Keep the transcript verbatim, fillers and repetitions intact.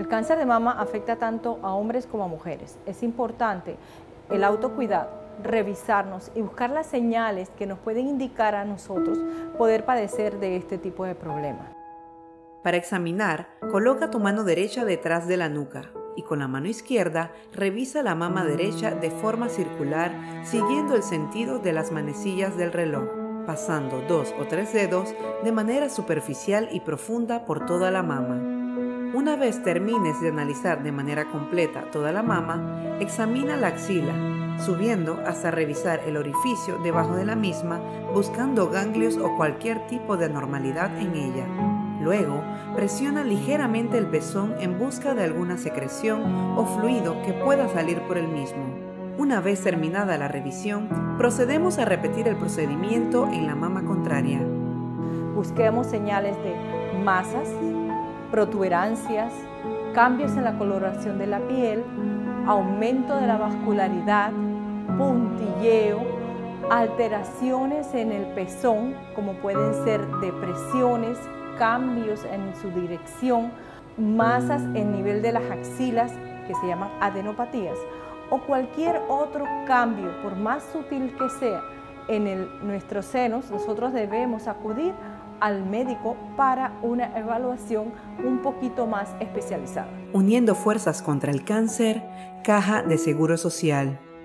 El cáncer de mama afecta tanto a hombres como a mujeres. Es importante el autocuidado, revisarnos y buscar las señales que nos pueden indicar a nosotros poder padecer de este tipo de problemas. Para examinar, coloca tu mano derecha detrás de la nuca y con la mano izquierda revisa la mama derecha de forma circular siguiendo el sentido de las manecillas del reloj, pasando dos o tres dedos de manera superficial y profunda por toda la mama. Una vez termines de analizar de manera completa toda la mama, examina la axila, subiendo hasta revisar el orificio debajo de la misma, buscando ganglios o cualquier tipo de anormalidad en ella. Luego, presiona ligeramente el pezón en busca de alguna secreción o fluido que pueda salir por el mismo. Una vez terminada la revisión, procedemos a repetir el procedimiento en la mama contraria. Busquemos señales de masas, protuberancias, cambios en la coloración de la piel, aumento de la vascularidad, puntilleo, alteraciones en el pezón, como pueden ser depresiones, cambios en su dirección, masas en nivel de las axilas, que se llaman adenopatías, o cualquier otro cambio, por más sutil que sea, en el, nuestros senos, nosotros debemos acudir al médico para una evaluación un poquito más especializada. Uniendo fuerzas contra el cáncer, Caja de Seguro Social.